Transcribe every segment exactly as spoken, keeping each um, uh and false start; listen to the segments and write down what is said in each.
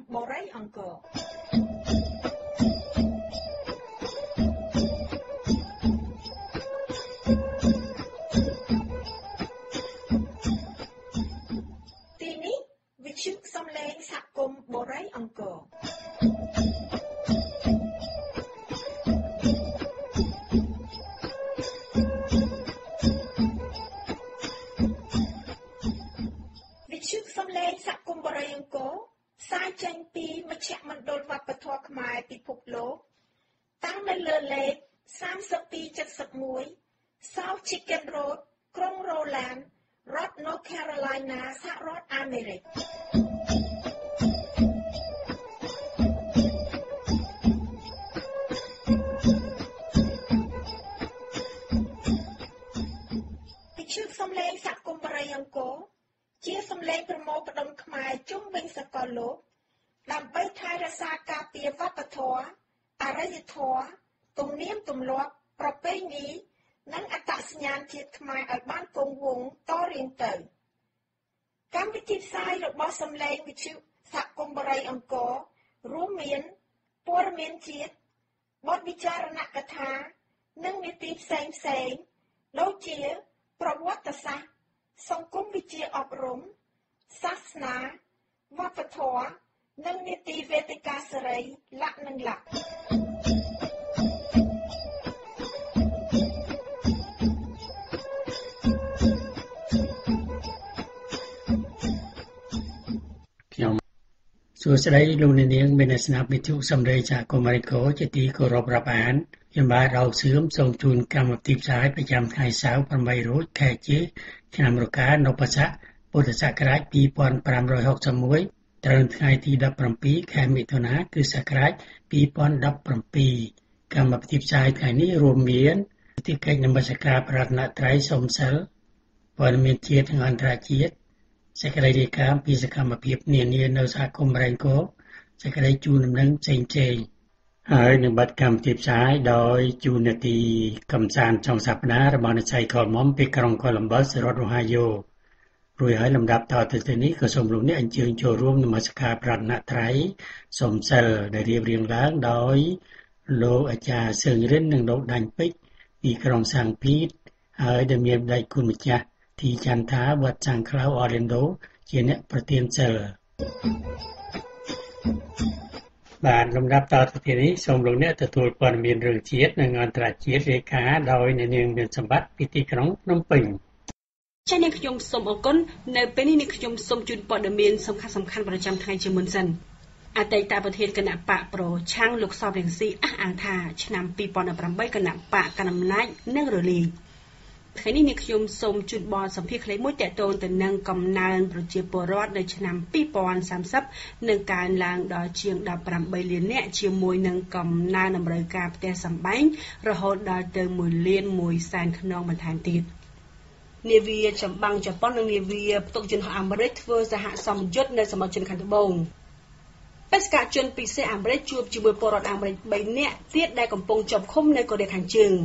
Borei Angkor ទីនេះវិទ្យុសំឡេងសហគមន៍ Borei Angkor វិទ្យុសំឡេងសហគមន៍ Borei Angkor ផ្សាយចេញពីមជ្ឈមណ្ឌលវប្បធម៌ខ្មែរពិភពលោកតាំងនៅលើលេខសាមសិបពីរចិតសិបមួយ South Chicken Road ក្រុង Roland រដ្ឋ North Carolina សហរដ្ឋអាមេរិកវិទ្យុសំឡេងសហគមន៍ Borei Angkor ជាសំឡេងប្រមូលផ្ដុំខ្មែរជុំវិញសកលលោកដើម្បីថែរក្សាការពារវប្បធម៌អរិយធម៌ទំនៀមទម្លាប់ប្រពៃណីនិងអត្តសញ្ញាណជាតិខ្មែរឲ្យបានគង់វង្សតរៀងទៅកម្មវិធីផ្សាយរបស់សំឡេងវិទ្យុសហគមន៍ Borei Angkor រួមមានព័ត៌មានជាតិបទវិចារណកថានិងនីតិផ្សេងផ្សេងដូចជាប្រវត្តិសាស្ត្រសង្គមវិទ្យាអប់រំសាសនាវប្បធម៌និងនីតិវេទិកាសេរីលក្ខនិងលក្ខខ្ញុំសួស្តីលោកអ្នកនាងមានស្នាប់វិទ្យុសំឡេងសហគមន៍ Borei Angkor ជាទីគោរពរាប់អានខ្ញុំបាទរោគសឿមសូមជូនកម្មវិធីផ្សាយប្រចាំថ្ងៃសៅរ៍ ប្រាំបី រោចខែជាឆ្នាំរកានពស័កពុទ្ធសករាជ ពីរពាន់ប្រាំរយហកសិបមួយ ត្រូវថ្ងៃទីដប់ប្រាំពីរ ខែមិថុនា គ្រិស្តសករាជ ពីរពាន់ដប់ប្រាំពីរ កម្មវិធីផ្សាយថ្ងៃនេះរួមមានទីកិច្ចនមស្ការប្រាថ្នាត្រៃសូមសិលព័ត៌មានជាតិនិងអន្តរជាតិសេចក្តីរាយការណ៍ពីសកម្មភាពនានានៅសហគមន៍ Borei Angkor សេចក្តីជូនដំណឹងផ្សេងៗហើយនឹងបិទកម្មវិធីផ្សាយដោយជូននាទីកំសាន្តចុងសប្តាហ៍របស់អ្នកស្រីខលមុំពីក្រុង Columbus រដ្ឋ Ohio រួចហើយលំដាប់តទៅទៀតនេះក៏សូមលោកអ្នកអញ្ជើញចូលរួមនមស្ការប្រាថ្នាត្រៃសូមសិលដែលរៀបរៀងឡើងដោយលោកអាចារ្យសឿងរិននិងលោកដាញ់ពេជ្រពីក្រុងសាំងភីតហើយដែលមានដៃគុណម្ចាស់ទីចន្ទថាវត្តសាំងក្លាវ Orlando ជាអ្នកប្រទានសិលបាទលំដាប់តទៅទៀតនេះសូមលោកអ្នកទទួលព័ត៌មានរឿងជាតិនិងអន្តរជាតិរាយការណ៍ដោយអ្នកនាងមានសម្បត្តិពីទីក្រុងភ្នំពេញចា៎នាងខ្ញុំសូមអរគុណនៅពេលនេះនាងខ្ញុំសូមជូនព័ត៌មានសំខាន់ៗប្រចាំថ្ងៃជាមុនសិនអតីតប្រធានគណៈបកប្រឆាំងលោកសពរៀងស៊ីអះអាងថាឆ្នាំពីរពាន់ប្រាំបីគណៈបកកណ្ដាលអំណាចនឹងរលាយថ្ងៃនេះនាងខ្ញុំសូមជូនបទសម្ភាសន៍ខ្លីមួយទាក់ទងទៅនឹងកំណើនប្រជាពលរដ្ឋនៅឆ្នាំពីរពាន់សាមសិបនឹងកើនឡើងដល់ជាងដប់ប្រាំបីលាននាក់ជាមួយនឹងកំណើនតម្រូវការផ្ទះសម្បែងរហូតដល់ទៅមួយលានមួយសែនខ្នងបន្ថែមទៀតនាវាចម្បាំងជប៉ុននិងនាវាផ្ទុកយន្តហោះអាមេរិកធ្វើសហសម្ពយុទ្ធនៅសមុទ្រចិនខាងត្បូងបេសកជនពិសេសអាមេរិកជួបជាមួយពលរដ្ឋអាមេរិកបីនាក់ទៀតដែលកំពុងជាប់ឃុំនៅកូរ៉េខាងជើង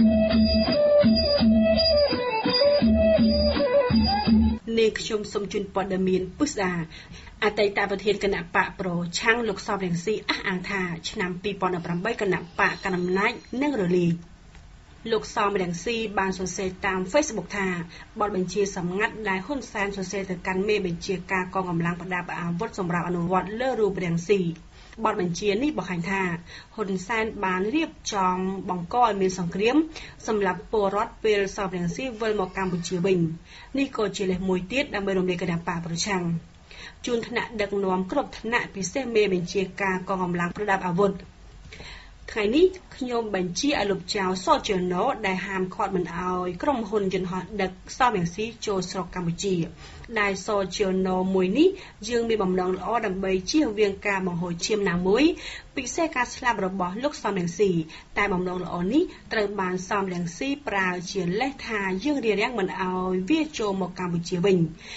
នាងខ្ញុំសូមជូនព័ត៌មានពិស្ដាអតីតប្រធានគណៈបកប្រឆាំងលោកសពរៀងស៊ីអះអាងថាឆ្នាំពីរពាន់ប្រាំបីគណៈបកកណ្ដាលអំណាចនឹងរលាយលោកសំរៀងស៊ីបានសរសេរតាម Facebook ថាបទបញ្ជាសម្ងាត់ដែលហ៊ុនសែនសរសេរទៅកាន់មេបញ្ជាការកងកម្លាំងប្រដាប់អាវុធសម្រាប់អនុវត្តលើរូបរៀងស៊ីបទបញ្ជានេះបង្ហាញថាហ៊ុនសែនបានរៀបចំបង្កឲ្យមានសង្គ្រាមសម្រាប់ពលរដ្ឋពេលសំរៀងស៊ីវិលមកកម្ពុជាវិញនេះក៏ជាលេសមួយទៀតដើម្បីរំលាយគណៈបកប្រឆាំងជួនថ្នាក់ដឹកនាំគ្រប់ថ្នាក់ពិសេសមេបញ្ជាការកងកម្លាំងប្រដាប់អាវុធថ្ងៃនេះខ្ញុំបញ្ជាឲ្យលោកចៅសជណូដែលហាមឃាត់មិនឲ្យក្រុមហ៊ុនយន្តហោះដឹកសំរៀងស៊ីចូលស្រុកកម្ពុជាដែលសជណូមួយនេះយើងមានបំណងល្អដើម្បីជៀសវាងការបង្ហូរឈាមណាមួយពិសេសការស្លាប់របស់លោកសំរៀងស៊ីតែបំណងល្អនេះត្រូវបានសំរៀងស៊ីប្រើជាលេសថាយើងរារាំងមិនឲ្យវាចូលមកកម្ពុជាវិញ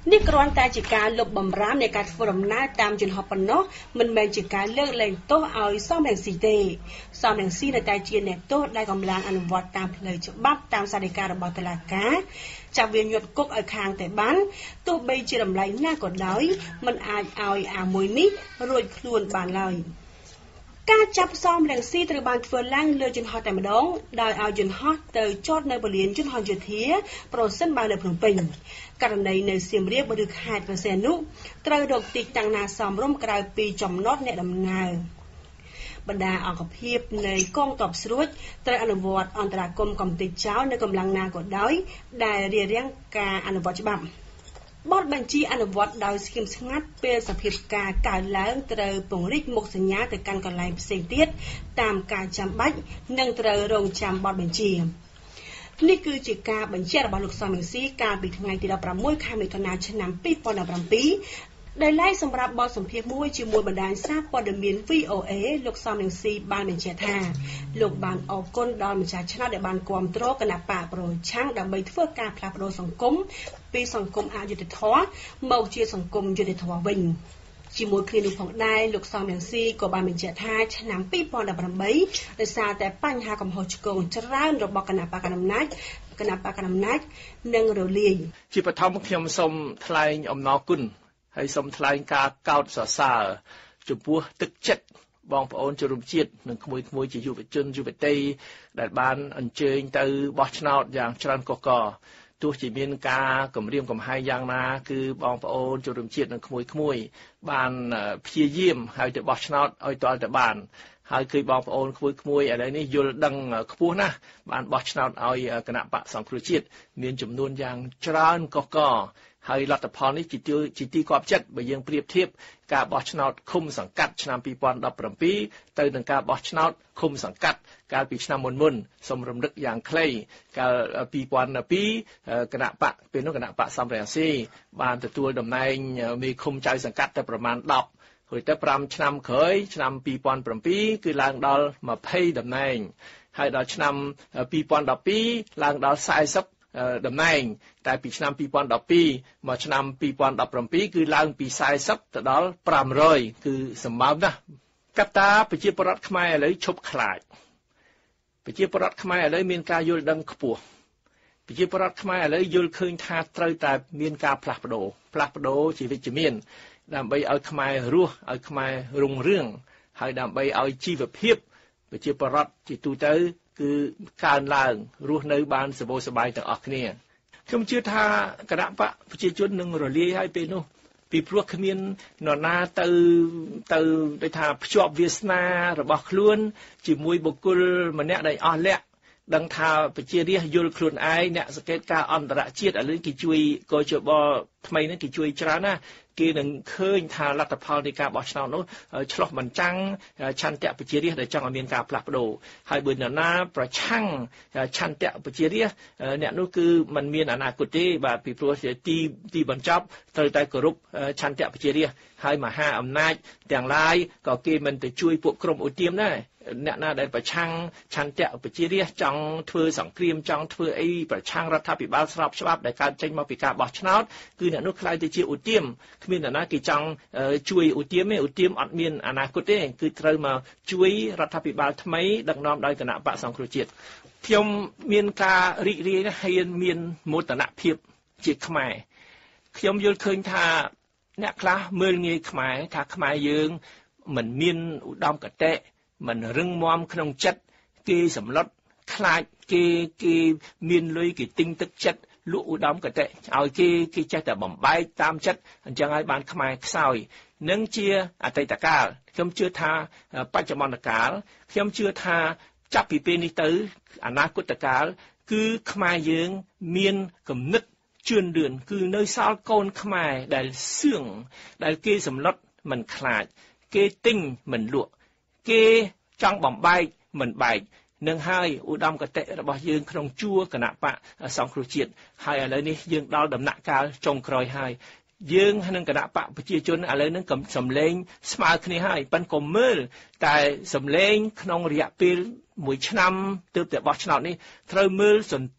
នេះគ្រាន់តែជាការលុបបំរាមនៃការធ្វើដំណើរតាមយន្តហោះប៉ុណ្ណោះមិនមែនជាការលើកលែងទោសឲ្យសំរងស៊ីទេសំរងស៊ីនៅតែជាអ្នកទោសដែលកំពុងអនុវត្តតាមផ្លូវច្បាប់តាមសាលដីការបស់តុលាការចាប់វាញាត់គុកឲ្យខាងតែបានទោះបីជាតម្លៃណាក៏ដោយមិនអាចឲ្យអាមួយនេះរួចខ្លួនបានឡើយការចាប់សំរងស៊ីត្រូវបានធ្វើឡើងលើយន្តហោះតែម្ដងដោយឲ្យយន្តហោះទៅចតនៅពលានយន្តហោះយោធាប្រសិនបើនៅភ្នំពេញករណីនៅសៀមរាបឬខេត្តព្រះសីហនុត្រូវរកទីតាំងណាសមរម្យក្រៅពីចំណតអ្នកដំណើរបណ្ដាអង្គភាពនៃកងទ័ពស្រួចត្រូវអនុវត្តអន្តរាគមន៍កំទេចចោលនៅកម្លាំងណាក៏ដោយដែលរារាំងការអនុវត្តច្បាប់បទបញ្ជាអនុវត្តដោយស្ងៀមស្ងាត់ពេលសភាពការកើនឡើងត្រូវពង្រីកមុខសញ្ញាទៅកាន់កន្លែងផ្សេងទៀតតាមការចាំបាច់និងត្រូវរងចាំបទបញ្ជានេះគឺជាការបញ្ជារបស់លោកសំរងស៊ីកាលពីថ្ងៃទីដប់ប្រាំមួយខែមិថុនាឆ្នាំពីរពាន់ដប់ប្រាំពីរដែលឡែកសម្រាប់បទសម្ភាសន៍មួយជាមួយបណ្ដាញសារព័ត៌មាន វី អូ អេ លោកសំរងស៊ីបានបញ្ជាក់ថាលោកបានអរគុណដល់ម្ចាស់ឆ្នោតដែលបានគាំទ្រគណបកប្រឆាំងដើម្បីធ្វើការផ្លាស់ប្ដូរសង្គមពីសង្គមអយុត្តិធម៌មកជាសង្គមយុត្តិធម៌វិញជាមួយគ្នានោះផងដែរលោកសំរងស៊ីក៏បានបញ្ជាក់ថាឆ្នាំពីរពាន់ដប់ប្រាំបីដោយសារតែបញ្ហាកំហុសឆ្គងច្រើនរបស់គណៈបកកណ្ដាលអំណាចគណៈបកកណ្ដាលអំណាចនិងរលាយជាបឋមខ្ញុំសូមថ្លែងអំណរគុណហើយសូមថ្លែងការកោតសរសើរចំពោះទឹកចិត្តបងប្អូនជនរួមជាតិនិងក្មួយៗជាយុវជនយុវតីដែលបានអញ្ជើញទៅបោះឆ្នោតយ៉ាងច្រើនកុះករទោះជាមានការគម្រាមកំហែងយ៉ាងណាគឺបងប្អូនជនរួមជាតិនិងក្មួយៗបានព្យាយាមហើយទៅបោះឆ្នោតឲ្យទាល់តែបានហើយគឺបងប្អូនក្មួយៗឥឡូវនេះយល់ដឹងខ្ពស់ណាស់បានបោះឆ្នោតឲ្យគណៈបកសង្គ្រោះជាតិមានចំនួនយ៉ាងច្រើនកុះករហើយលទ្ធផលនេះជាទីជាទីគាប់ចិត្តបើយើងប្រៀបធៀបការបោះឆ្នោតឃុំសង្កាត់ឆ្នាំពីរពាន់ដប់ប្រាំពីរទៅនឹងការបោះឆ្នោតឃុំសង្កាត់កាលពីឆ្នាំមុនមុនសូមរំលឹកយ៉ាងខ្លីកាលពីរពាន់ពីរគណៈបកពេលនោះគណៈបកសំរងស៊ីបានទទួលតំណែងមេឃុំចៅសង្កាត់តែប្រមាណដប់ហើយទៅប្រាំឆ្នាំក្រោយឆ្នាំពីរពាន់ប្រាំពីរគឺឡើងដល់ម្ភៃតំណែងហើយដល់ឆ្នាំពីរពាន់ដប់ពីរឡើងដល់សែសិបតំណែងតែពីឆ្នាំពីរពាន់ដប់ពីរមកឆ្នាំពីរពាន់ដប់ប្រាំពីរគឺឡើងពីសែសិបទៅដល់ប្រាំរយគឺសម្បើមណាស់កត្តាប្រជាពលរដ្ឋខ្មែរឥឡូវឈប់ខ្លាចប្រជាពលរដ្ឋខ្មែរឥឡូវមានការយល់ដឹងខ្ពស់ប្រជាពលរដ្ឋខ្មែរឥឡូវយល់ឃើញថាត្រូវតែមានការផ្លាស់ប្ដូរផ្លាស់ប្ដូរជាវិជ្ជមានដើម្បីឲ្យខ្មែររស់ឲ្យខ្មែររុងរឿងហើយដើម្បីឲ្យជីវភាពប្រជាពលរដ្ឋជាទូទៅគឺកើនឡើងរស់នៅបានសុខសប្បាយទាំងអស់គ្នាខ្ញុំជឿថាគណៈបកប្រជាជននឹងរលាយហើយពេលនោះពីព្រោះគ្មាននរណាទៅទៅដូចថាភ្ជាប់វាសនារបស់ខ្លួនជាមួយបុគ្គលម្នាក់ដែលអស់លក្ខដឹងថាប្រជារាស្ត្រយល់ខ្លួនឯងអ្នកសង្កេតការអន្តរជាតិឥឡូវគេជួយកោជបថ្មីនេះគេជួយច្រើនណាគេនឹងឃើញថាលទ្ធផលនៃការបោះឆ្នោតនោះឆ្លោះបញ្ចាំងឆន្ទៈប្រជារាស្ត្រដែលចង់ឲ្យមានការផ្លាស់ប្ដូរហើយបើនរណាប្រឆាំងឆន្ទៈប្រជារាស្ត្រអ្នកនោះគឺมันមានអនាគតទេបាទពីព្រោះទីទីបញ្ចប់ត្រូវតែគោរពឆន្ទៈប្រជារាស្ត្រហើយមហាអំណាចទាំងឡាយក៏គេមិនទៅជួយពួកក្រុមឧទាមដែរអ្នកណាដែលប្រឆាំងឆន្ទៈប្រជារាស្ត្រចង់ធ្វើសង្គ្រាមចង់ធ្វើអីប្រឆាំងរដ្ឋាភិបាលស្របច្បាប់ដែលកើតចេញមកពីការបោះឆ្នោតគឺអ្នកនោះខ្លាយទៅជាឧទាមគ្មានអ្នកណាគេចង់ជួយឧទាមទេឧទាមអត់មានអនាគតទេគឺត្រូវមកជួយរដ្ឋាភិបាលថ្មីដឹកនាំដោយគណៈបកសង្គ្រោះជាតិខ្ញុំមានការរីករាយណាស់ហើយមានមោទនភាពជាខ្មែរខ្ញុំយល់ឃើញថាអ្នកខ្លះមើលងាយខ្មែរថាខ្មែរយើងមិនមានឧត្តមគតិមិនរឹងមាំក្នុងចិត្តគេសម្លុតខ្លាចគេគេមានលុយគេទិញទឹកចិត្តលក់ឧត្តមគតិឲ្យគេគេចេះតែបំបែកតាមចិត្តអញ្ចឹងហើយបានខ្មែរខ្សោយនឹងជាអតីតកាលខ្ញុំជឿថាបច្ចុប្បន្នកាលខ្ញុំជឿថាចាប់ពីពេលនេះទៅអនាគតកាលគឺខ្មែរយើងមានគំនិតជឿនលឿនគឺនៅសល់កូនខ្មែរដែលសឿងដែលគេសម្លុតមិនខ្លាចគេទិញមិនលក់គេចង់បំបែកមិនបែកនឹងហើយឧត្តមគតិរបស់យើងក្នុងជួរគណៈបកសង្គ្រោះជាតិហើយឥឡូវនេះយើងដល់ដំណាក់កាលចុងក្រោយហើយយើងនិងគណៈបកប្រជាជនឥឡូវហ្នឹងសម្លេងស្មើគ្នាហើយប៉ុន្តែក៏មើលតែសម្លេងក្នុងរយៈពេលមួយឆ្នាំទើបតែបោះឆ្នោតនេះត្រូវមើលសន្ទុះ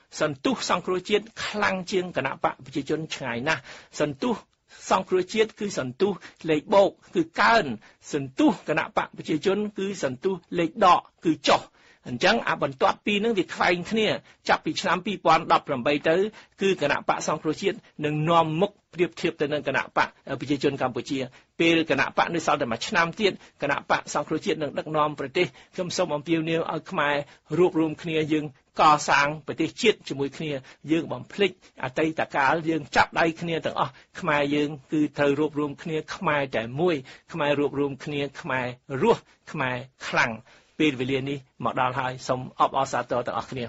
សន្ទុះសង្គ្រោះជាតិខ្លាំងជាងគណៈបកប្រជាជនឆ្ងាយណាស់សន្ទុះសង្គ្រោះជាតិគឺសន្ទុះលេខបូកគឺកើនសន្ទុះគណៈបកប្រជាជនគឺសន្ទុះលេខដកគឺចុះអញ្ចឹងអាបន្ទាត់ពីនឹងវាខ្វែងគ្នាចាប់ពីឆ្នាំពីរពាន់ដប់ប្រាំបីទៅគឺគណៈបកសង្គ្រោះជាតិនឹងនាំមុខប្រៀបធៀបទៅនឹងគណៈបកប្រជាជនកម្ពុជាពេលគណៈបកនៅសល់តែមួយឆ្នាំទៀតគណៈបកសង្គ្រោះជាតិនឹងដឹកនាំប្រទេសខ្ញុំសូមអំពាវនាវឲ្យខ្មែររួបរวมគ្នាយើងកសាងប្រទេសជាតិជាមួយគ្នាយើងបំភ្លេចអតីតកាលយើងចាប់ដៃគ្នាទាំងអស់ខ្មែរយើងគឺត្រូវរួបរวมគ្នាខ្មែរតែមួយខ្មែររួបរวมគ្នាខ្មែររស់ខ្មែរខ្លាំងពេលវេលានេះមកដល់ហើយសូមអបអរសាទរទាំងអស់គ្នា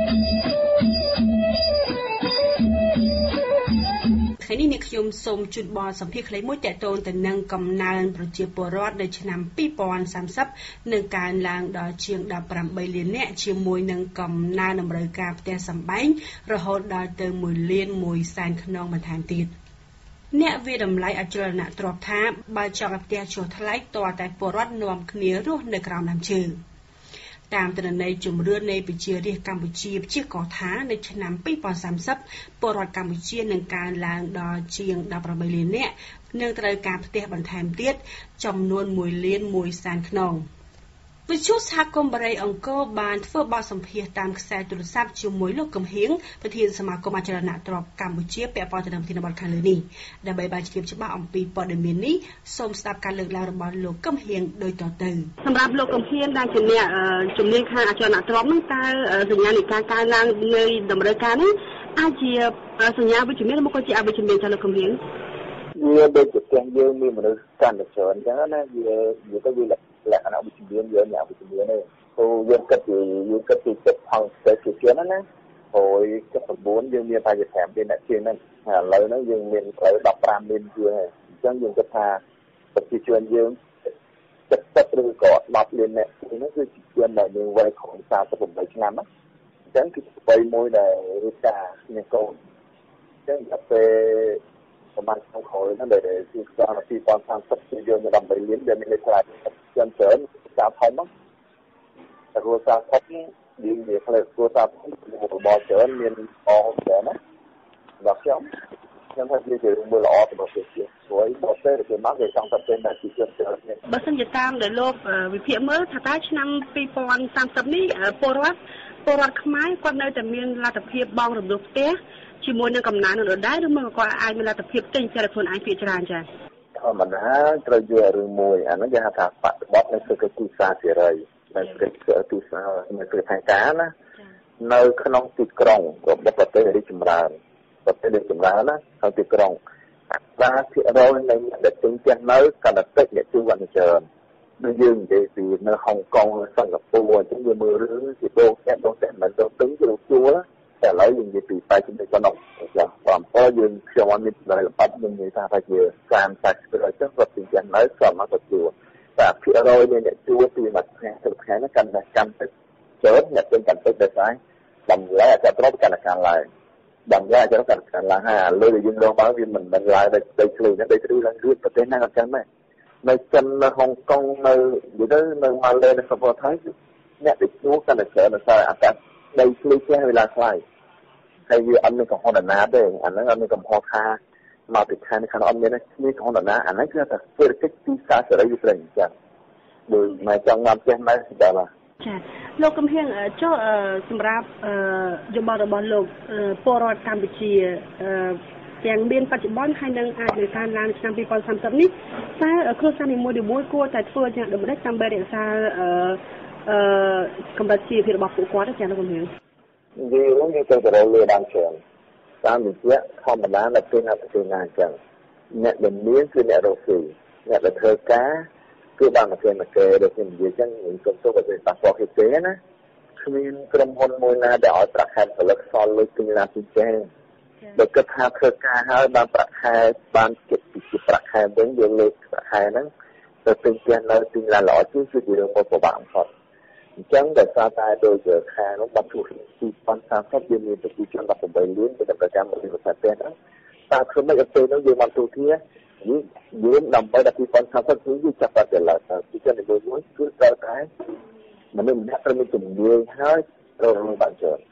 ថ្ងៃនេះអ្នកខ្ញុំសូមជូនបទសម្ភាសន៍ខ្លីមួយទាក់ទងទៅនឹងកំណើនប្រជាពលរដ្ឋនៅឆ្នាំពីរពាន់សាមសិបនឹងកើនឡើងដល់ជាងដប់ប្រាំបីលាននាក់ជាមួយនឹងកំណើនតម្រូវការផ្ទះសម្បែងរហូតដល់ទៅមួយលានមួយសែនខ្នងបន្ថែមទៀតអ្នកវិតម្លៃអចលនទ្រព្យថាបើចង់ឲ្យផ្ទះជួលថ្លៃតើតែពលរដ្ឋនាំគ្នារស់នៅក្រោមដើមឈើតាមទិន្នន័យជំរឿននៃប្រជារាស្ត្រកម្ពុជាព្យាករណ៍ថានៅឆ្នាំពីរពាន់សាមសិបពលរដ្ឋកម្ពុជានឹងកើនឡើងដល់ជាងដប់ប្រាំបីលាននាក់និងត្រូវការផ្ទះបន្ថែមទៀតចំនួនមួយលានមួយសែនខ្នងវិទ្យុសហគមន៍បរិយអង្គរបានធ្វើបទសម្ភាសន៍តាមខ្សែទូរស័ព្ទជាមួយលោកកំហៀងប្រធានសមាគមអចលនទ្រព្យកម្ពុជាពាក់ព័ន្ធទៅនឹងប្រធានបទខាងលើនេះដើម្បីបានជ្រាបច្បាស់អំពីព័ត៌មាននេះសូមស្ដាប់ការលើកឡើងរបស់លោកកំហៀងដូចតទៅសម្រាប់លោកកំហៀងដែលជាអ្នកជំនាញខាងអចលនទ្រព្យនោះតើសញ្ញានៃការកើនឡើងនៃតម្រូវការនេះអាចជាសញ្ញាវិជ្ជមានឬក៏ជាអវិជ្ជមានចាលោកកំហៀងវាដូចជាទាំងយើងមានមនុស្សកាន់តែច្រើនអញ្ចឹងណាវាវាទៅវាលក្ខណៈវិជ្ជមានយើងយ៉ាងវិជ្ជមានទេព្រោះយើងគិតពីយើងគិតពីចិត្តផងទៅជាជាណាណាហើយចិត្តសម្បូរយើងមានតែជាប្រាំលានអ្នកជាងហ្នឹងឥឡូវហ្នឹងយើងមានផ្លូវដប់ប្រាំលានជាងហើយអញ្ចឹងយើងគិតថាប្រជាជនយើងចិត្តឬក៏ដប់លានអ្នកហ្នឹងគឺជាជនដែលយើងវ័យក្រោមសាមសិបប្រាំបីឆ្នាំណាអញ្ចឹងគឺស្បីមួយដែលរៀបការគ្នាកូនអញ្ចឹងដល់ពេលប្រហែលឆ្នាំក្រោយហ្នឹងដែលគឺឆ្នាំពីរពាន់សាមសិបគឺយើងមានដប់បីលានដែលមានន័យថាជនច្រើនការធំហ្នឹងតែគ្រួសារធំយើងនិយាយផ្លេចគ្រួសារធំរបបច្រើនមានអស់ច្រើនណាដល់ខ្ញុំខ្ញុំថាវាជារឿងមួយល្អសម្រាប់ប្រជាជនព្រោះដល់ពេលគេមកគេចង់តែពេលដែលប្រជាជនច្រើនបើសិនជាតាមដែលលោកវិភាគមើលថាតើឆ្នាំពីរពាន់សាមសិបនេះពលរដ្ឋពលរដ្ឋខ្មែរគាត់នៅតែមានលទ្ធភាពបង់រំលោភផ្ទះជាមួយនឹងកំណើននោះដែរឬមកគាត់អាចមានលទ្ធភាពទិញចារខ្លួនឯងភាគច្រើនចា៎ធម្មតាត្រូវយករឿងមួយអានោះគេហៅថាបប្រតិបត្តិនៅគឺគឺសាសេរីនៅគឺគឺសានៅគឺខាងការណានៅក្នុងទីក្រុងរបស់ប្រទេសរីកចម្រើនប្រទេសរីកចម្រើនណាក្នុងទីក្រុងអត្រាភាគរយនៃអ្នកដែលទិញផ្ទះនៅកាន់តែតិចអ្នកជួលកាន់តែច្រើនដូចយើងនិយាយពីនៅហុងកុងសិង្ហបុរីអញ្ចឹងវាមើលរឿងជាដូរតែដូរតែមិនដូរទិញគឺជួលតែឥឡូវយើងនិយាយពីបែបជំនិចប៉ុណ្ណោះចា៎បងប្អូនយើងខ្ញុំអត់មានតម្លៃល្បិចយើងនិយាយថាថាជាសាមសិប%ទៅគាត់ទិញផ្ទះនៅស្រាប់មកគាត់ជួលតែភាគរយនៃអ្នកជួលពីមួយថ្ងៃទៅថ្ងៃហ្នឹងកាន់តែកាន់តិចច្រើនអ្នកទិញកាន់តិចដោយសារតម្លៃអចលនទ្រព្យកាន់តែកើនឡើងតម្លៃអចលនទ្រព្យកាន់តែកើនឡើងហើយអាលើដែលយើងរកមកវាមិនមិនឡើងដល់ដីធ្លីហ្នឹងដីធ្លីឡើងរៀបប្រទេសណាអត់ចឹងដែរនៅចិននៅហុងកុងនៅនិយាយទៅនៅម៉ាឡេនៅសិង្ហបុរីថៃអ្នកដែលជួលកាន់តែច្រើនដោយសារអាកាសដីធ្លីផ្ទះវាឡើងថ្លៃហើយវាអត់មានកំហុសណាទេអាហ្នឹងអត់មានកំហុសថាមកពីខាងខាងអត់មាននេះកំហុសណាអាហ្នឹងគឺថាសេដ្ឋកិច្ចទីផ្សារសេរីវាប្រឹងចឹងដោយមកចង់មកផ្ទះនៅដល់ចាលោកកំហៀងចុះសម្រាប់យោបល់របស់លោកពលរដ្ឋកម្ពុជាទាំងមានបច្ចុប្បន្នហើយនឹងអាចនឹងកើនឡើងឆ្នាំពីរពាន់សាមសិបនេះតើគ្រួសារនីមួយៗគួរតែធ្វើយ៉ាងដូចម្តេចដើម្បីរក្សាអឺកម្រិតជីវភាពរបស់ពួកគាត់ចាលោកកំហៀងវានឹងគេទៅរកលើបានច្រើនតាមវិទ្យាធម្មតាដែលគេណាទៅណាអញ្ចឹងអ្នកដែលមានគឺអ្នករកស៊ីអ្នកដែលធ្វើការគឺបានមកគេមកគេដែលគេនិយាយចឹងខ្ញុំសូមទៅទៅប៉ះពាល់គេទេណាគ្មានក្រុមហ៊ុនមួយណាដែលឲ្យប្រាក់ខែផលិតសល់លុយពីណាពីចេះបើគិតថាធ្វើការហើយបានប្រាក់ខែបានគិតពីប្រាក់ខែវិញយើងលើកប្រាក់ខែហ្នឹងទៅទិញផ្ទះនៅទិញឡានល្អជាងគឺជារឿងមួយពិបាកបំផុតអញ្ចឹងដោយសារតែដោយខាងនោះបាត់ជួពីពីរពាន់សាមសិបយើងមានប្រជាជនដប់ប្រាំបីលានទៅដល់ប្រចាំមួយវិស័យផ្ទះហ្នឹងតើធ្វើម៉េចឲ្យពេលនោះយើងបានទូធាយើងដើម្បីដល់ពីរពាន់សាមសិបគឺយើងចាប់តែឡើយពីជននីមួយៗគឺត្រូវតែមនុស្សម្នាក់ត្រូវមានជំនាញហើយត្រូវរងបានច្រើន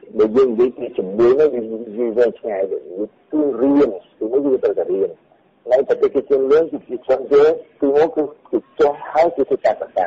bởi dương với cái chủng muối nó vì về ngày để cứ riêng thì mới như từ từ riêng lấy tất cái chân lớn thì chỉ trong thế cứ mỗi cứ cứ cho hai cái cái cả cả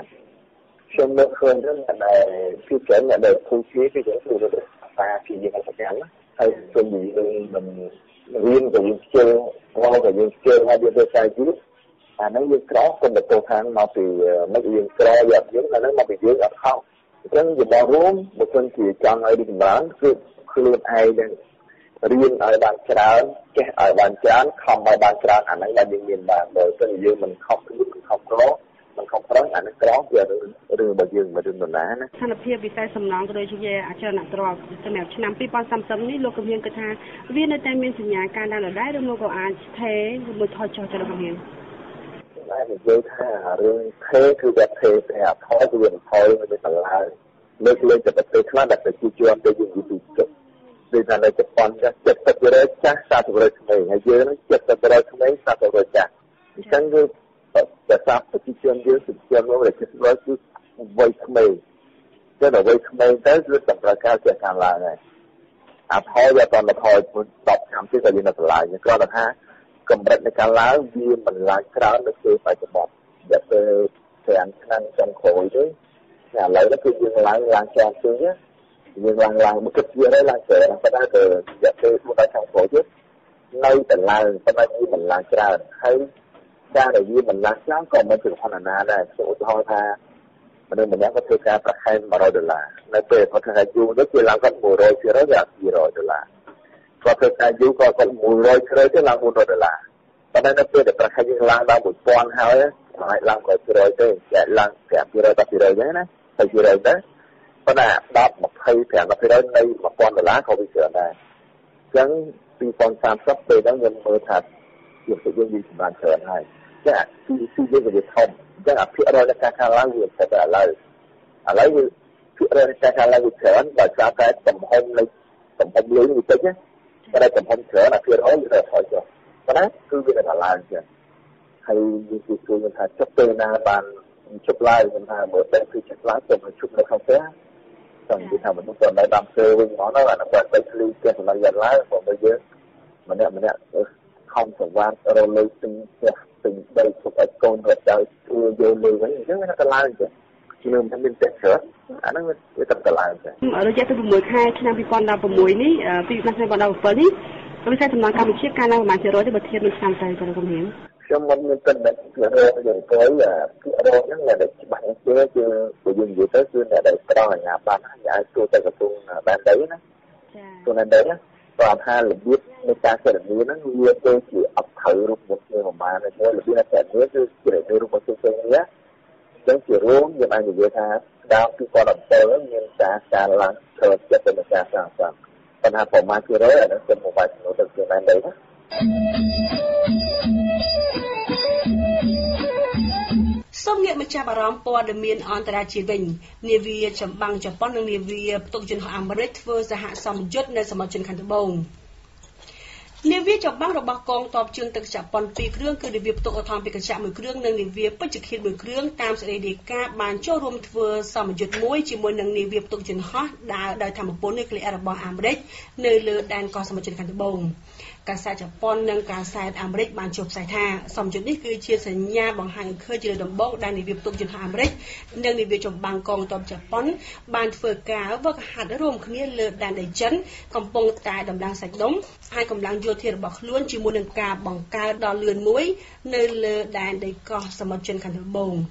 xong nó hơn đó là này khi trở lại đời thu phí cái những thứ được ta thì như vậy cả hay chuẩn bị mình riêng về những chơi ngon về những chơi hay đi về sai chứ à nếu như có không được cầu thang mà thì mấy những cái giờ giống là nó mà bị dưới gặp không cái gì bao gồm một phần thì chọn ở đi bán cứ luôn ai đang riêng ở bàn trán cái ở bàn trán không ở bàn trán anh ấy là những miền bàn rồi cái gì mình không không cóมันkhông cóอันนั้นกรอบเรื่องบางอย่างมาดึงตัวนั้นนะท่านเพียบวิจัยสมองก็โดยเฉพาะอาจารย์นักตรอกสมัยชั้นปีปอนสามสิบนี้โลกเพียงกระทาเวียนในแต่มีสัญญาการได้หรือได้เรื่องโลกอาเทมือทอดจอจะโลกเพียงได้เยอะท่าเรื่องเทคือแบบเทแต่ทอดเวียนทอดมันเป็นอะไรเลิกเล่นจะเป็นเทคลาแบบเป็นจีจวนเป็นอยู่ที่จุดในทางในจะปอนจะเจ็บตะเกียบจ้าซาตุเรศไม่ให้เยอะนะเจ็บตะเกียบไม่ซาตุเรศจ้าฉันก็แต่ทราบปฏิเสธเยอะสุดเชื่อว่าเลยคิดว่าคือวัยขมิ้นก็แต่วัยขมิ้นแต่เรื่องต่างประการเกี่ยวกับอะไรอาพอยาตอนมาพอยมันตอบคำที่จะยินอะไรเนี่ยก็แต่ถ้ากำลังในการล้างยืมมันล้างคราวนั่นคือไปจะบอกอย่าไปแข่งขันกันโขยด้วยอย่างไรก็คือยืมล้างล้างแกงซื้อเนี่ยยืมล้างล้างมันก็เยอะได้ล้างเสร็จก็ได้แต่อย่าไปพูดอะไรทางโขยด้วยในแต่ล้างก็ไม่ยืมมันล้างคราวให้ได้แต่ยืมมันล้างล้างก่อนมันถึงพันนาได้สุดท้ายท่ามันเป็นอย่างก็คือการประคันมาร้อยดอลลาร์ในเปิดพอทางยูนึกว่าล้างก็หมู่ร้อยสี่ร้อยแบบสี่ร้อยดอลลาร์พอทางยูก็ก็หมู่ร้อยสี่ร้อยที่ล้างหมู่ร้อยดอลลาร์ตอนนั้นในเปิดประคันยังล้างได้หมดปอนด์เขาเนี่ยล้างก็สี่ร้อยได้แกล้างแกสี่ร้อยกับสี่ร้อยเนี่ยนะไปสี่ร้อยได้เพราะน่ะดับหมดไทยแผงกับสี่ร้อยในหมดปอนด์ดอลลาร์เขาไปเสือได้ยังปีปอนด์สามสิบปีแล้วเงินมือถัดอยู่ที่ยังมีสมานเชิญให้จะที่ที่ยังจะทำจะพิจารณาการล้างเงินแต่อะไรอะไรพิจารณาการล้างเงินเชิญแต่การแต่สมหงในสมหงเลยอยู่ที่เนี่ยก็ได้สมหงเชิญนะพิจารณาอยู่ในถอยจบเพราะนั้นคือเป็นอะไรเนี่ยให้มีสิ่งที่มันถัดชุบเตนาบานชุบไล่มันทำเหมือนเป็นคือชุบไล่จนมันชุบในคาเฟ่สั่งที่ทำมันต้องตอนในดำเซอร์วิ่งหมอนั่นแหละนะแบบไปคลีเกี่ยวกับยันไล่ผมไปเยอะมันเนี่ยมันเนี่ยkhông phải quan rồi lấy tình tình đây thuộc ở con rồi trời vừa vô lười vậy chứ nó cái lai rồi nhưng mà mình sẽ sửa anh nói cái tầm cái lai rồi ở đây tôi mười hai nămปีก่อนดาวประมวยนี่ปีนั้นปีก่อนดาวเปิดนี่เราไม่ใช่ทำงานการวิจัยการเรามาเจอร้อยที่ประเทศมันทำใจกันเราก็เห็น cho mình mình tin là cái rồi giờ tới là cái rồi nó là để bạn chế chứ bây giờ gì tới xưa là để cái đó là nhà bạn nhà tôi tại cái tuần ban đấy đó tuần này đấy á còn hai là biết người ta sẽ làm như nó như tôi chỉ ấp thử lúc một người mà này thôi là biết là sẽ nhớ chứ chỉ để đưa lúc một số nhé giống chỉ luôn nhưng mà như vậy tha đau khi qua đập tới nhưng ta ta là thường sẽเป็นการสั่งสั่งปัญหาผมมาคือร้อยนะเป็นโมบายของเราเป็นอะไรđấy đó សូមងាកមកចាប់អារម្មណ៍ព័ត៌មានអន្តរជាតិវិញនាវាចម្បាំងជប៉ុននិងនាវាផ្ទុកជនអាមេរិកធ្វើសហសម្យុទ្ធនៅសមុទ្រចិនខាងត្បូងនាវាចម្បាំងរបស់កងទ័ពជើងទឹកជប៉ុនពីរគ្រឿងគឺនាវាផ្ទុកឧទ្ធម្ភាគចក្រមួយគ្រឿងនិងនាវាពេជ្ជឃាតមួយគ្រឿងតាមសេចក្តីរាយការណ៍បានចូលរួមធ្វើសមយុទ្ធមួយជាមួយនឹងនាវាផ្ទុកជនហោះដើរដោយថាមពលនុយក្លេអ៊ែររបស់អាមេរិកនៅលើដែនកោះសមុទ្រចិនខាងត្បូងកាសែតជប៉ុននិងកាសែតអាមេរិកបានចុះផ្សាយថាសមយុទ្ធនេះគឺជាសញ្ញាបង្ហាញឃើញជាដំបូងដែលនាវាផ្ទុកជនហោះអាមេរិកនិងនាវាចម្បាំងកងទ័ពជប៉ុនបានធ្វើការវឹកហាត់រួមគ្នាលើដែនដីចិនកំពុងតែដំឡើងសាច់ដុំហើយកម្លាំងយោធារបស់ខ្លួនជាមួយនឹងការបង្កើតដ៏លឿនមួយនៅលើដែនដីកោះសមុទ្រចិនខាងត្បូង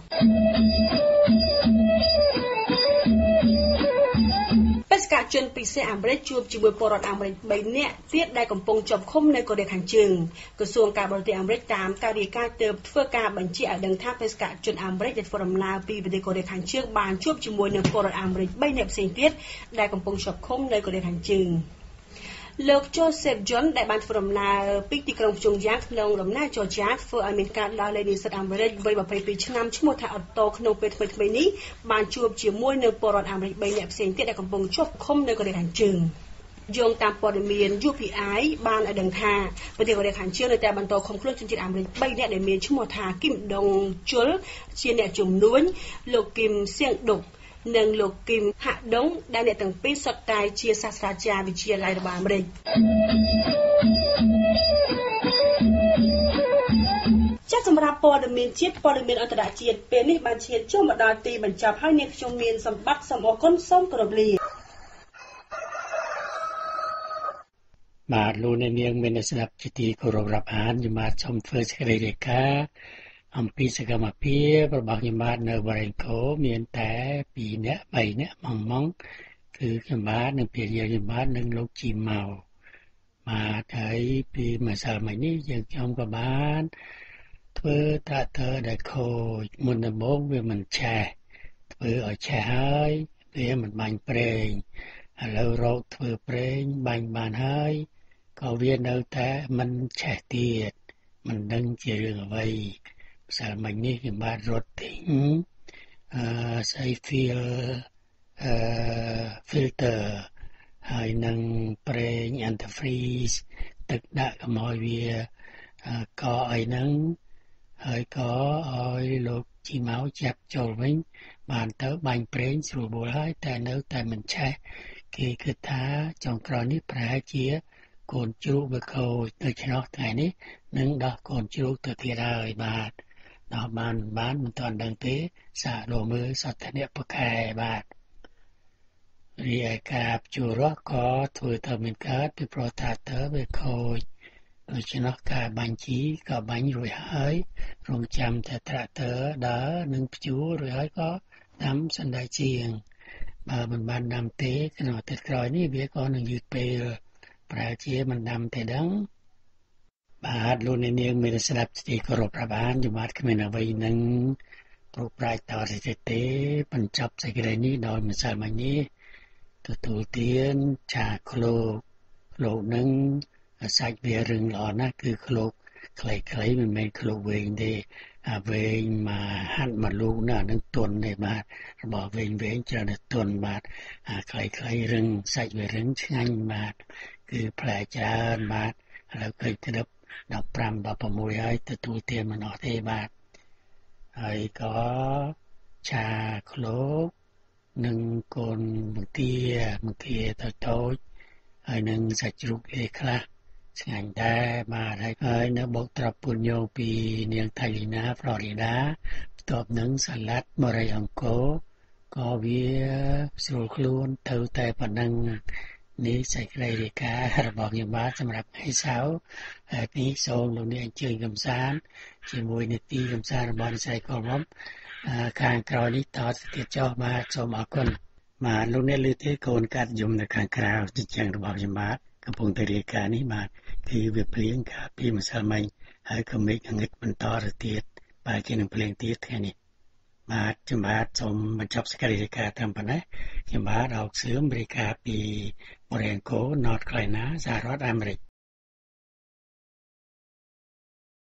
បេសកជនពិសេសអាមេរិកជួបជាមួយពលរដ្ឋអាមេរិកបីនាក់ទៀតដែលកំពុងជាប់ឃុំនៅកូរ៉េខាងជើងក្រសួងការបរទេសអាមេរិកតាមការរាយការណ៍ទើបធ្វើការបញ្ជាក់ឲ្យដឹងថាបេសកជនអាមេរិកដែលធ្វើដំណើរពីប្រទេសកូរ៉េខាងជើងបានជួបជាមួយនឹងពលរដ្ឋអាមេរិកបីនាក់ផ្សេងទៀតដែលកំពុងជាប់ឃុំនៅកូរ៉េខាងជើងលោក Joseph John ដែលបានធ្វើដំណើរពីទីក្រុងភ្យុងយ៉ាងក្នុងដំណើរចរចាធ្វើឲ្យមានការដោះលែងនិស្សិតអាមេរិកវ័យยี่สิบสองឆ្នាំឈ្មោះថា Otto ក្នុងពេលថ្មីៗនេះបានជួបជាមួយនៅពលរដ្ឋអាមេរិកបីនាក់ផ្សេងទៀតដែលកំពុងជាប់ឃុំនៅកូរ៉េខាងជើងយោងតាមព័ត៌មាន ยู พี ไอ បានឲ្យដឹងថាប្រទេសកូរ៉េខាងជើងនៅតែបន្តឃុំខ្លួនជនជាតិអាមេរិកបីនាក់ដែលមានឈ្មោះថាគីមដុងជុលជាអ្នកជំនួញលោកគីមសៀងដុកនិងលោកគីមហាក់ដុងដែលអ្នកទាំងពីរសុទ្ធតែជាសាស្ត្រាចារ្យវិទ្យាល័យរបស់អាមេរិកចាត់សម្រាប់ព័ត៌មានជាតិព័ត៌មានអន្តរជាតិពេលនេះបានឈានចូលមកដល់ទីបញ្ចប់ហើយនាងខ្ញុំមានសម្បត្តិសូមអរគុណសូមគោរពលាបាទលោកអ្នកនាងមានស្ដាប់ជាទីគោរពរាប់អានខ្ញុំបាទសូមធ្វើសេចក្តីរាយការណ៍អំពីសកម្មភាពរបស់ខ្ញុំបាទនៅបរិង្គោមានតែពីរនាក់បីនាក់ម៉ងម៉ងគឺខ្ញុំបាទនិងភារយាខ្ញុំបាទនិងលោកជីម៉ៅបាទហើយពីម្សិលមិញនេះយើងខ្ញុំក៏បានធ្វើត្រាក់ទ័រដែលខូចមុនដំបូងវាមិនឆេះធ្វើឲ្យឆេះហើយវាមិនបាញ់ប្រេងឥឡូវរកធ្វើប្រេងបាញ់បានហើយក៏វានៅតែមិនឆេះទៀតមិនដឹងជារឿងអ្វីម្សិលមិញនេះខ្ញុំបាទរត់ទិញអឺស្អី feel អឺ filter ហើយនឹងប្រេង antifreeze ទឹកដាក់កុំឲ្យវាកកអីហ្នឹងហើយក៏ឲ្យលោកជីម៉ៅចាប់ចូលវិញបានទៅបាញ់ប្រេងស្រួលបួលហើយតែនៅតែមិនឆេះគេគិតថាចុងក្រោយនេះប្រហែលជាកូនជ្រូកវាខូចដូច្នោះថ្ងៃនេះនឹងដោះកូនជ្រូកទៅទៀតហើយបាទដោះបានបានមិនទាន់ដឹងទេសាកលោមើលសត្វធានៈប្រខែបាទរីឯការជួររស់ក៏ធ្វើទៅមានកើតពីព្រោះថាទៅវាខូចដូច្នោះការបាញ់ជីក៏បាញ់រួចហើយរងចាំតែត្រាក់ទ័រដើរនឹងព្យួររួចហើយក៏ដាំសណ្តែកជាងបើមិនបានដាំទេក្នុងអាទិត្យក្រោយនេះវាក៏នឹងយឺតពេលប្រហែលជាមិនដាំទេដឹងបាទលោកអ្នកនាងមានស្ដាប់ទីគោរពរាប់អានខ្ញុំបាទគ្មានអ្វីនឹងប្រុសប្រាជ្ញតទៅទេបញ្ចប់សេចក្តីនេះដោយម្សិលមិញនេះទទួលទានចាឃ្លោកលោកនឹងសាច់វារឹងល្អណាស់គឺឃ្លោកខ្លីៗមិនមែនឃ្លោកវែងទេអាវែងមកហាត់មកលូកណានឹងទន់ទេបាទរបស់វែងវែងច្រើនតែទន់បាទអាខ្លីៗរឹងសាច់វារឹងឆ្ងាញ់បាទគឺផ្លែច្រើនបាទឥឡូវឃើញទៅដល់ដប់ប្រាំដប់ប្រាំមួយហើយទទួលទានមិនអស់ទេបាទហើយក៏ចាឃ្លោកនឹងកូនបង្គាបង្គាតូចតូចហើយនឹងសាច់ជ្រូកលេខ្លះឆ្ងាញ់ដែរបាទហើយនៅបុកត្រប់ពូនញោពីនាងថៃលីណាហ្វ្លូរីដាបន្ទាប់នឹងសាឡាត់បរិយអង្គរក៏វាស្រួលខ្លួនទៅតែប៉ុណ្ណឹងនេះសេចក្តីរាយការណ៍របស់ខ្ញុំបាទសម្រាប់ថ្ងៃសៅរ៍ហើយនេះសូមលោកអ្នកអញ្ជើញកំសាន្តជាមួយនីតិកំសាន្តរបស់អ្នកស្រីកុលមុំខាងក្រោយនេះតទៅទៀតចុះបាទសូមអរគុណបាទលោកអ្នកលើកទេកូនកាត់យំនៅខាងក្រៅទីចឹងរបស់ខ្ញុំបាទកំពុងតែរាយការណ៍នេះបាទគឺវាភ្លៀងកាលពីម្សិលមិញហើយក៏មេឃងឹតបន្តទៅទៀតបាទជានឹងភ្លៀងទៀតថ្ងៃនេះបាទខ្ញុំបាទសូមបញ្ចប់សេចក្តីរាយការណ៍ត្រឹមប៉ុណ្ណេះខ្ញុំបាទអោកសឿមរាយការណ៍ពីបរិយាកាស North Carolina សហរដ្ឋអាមេរិក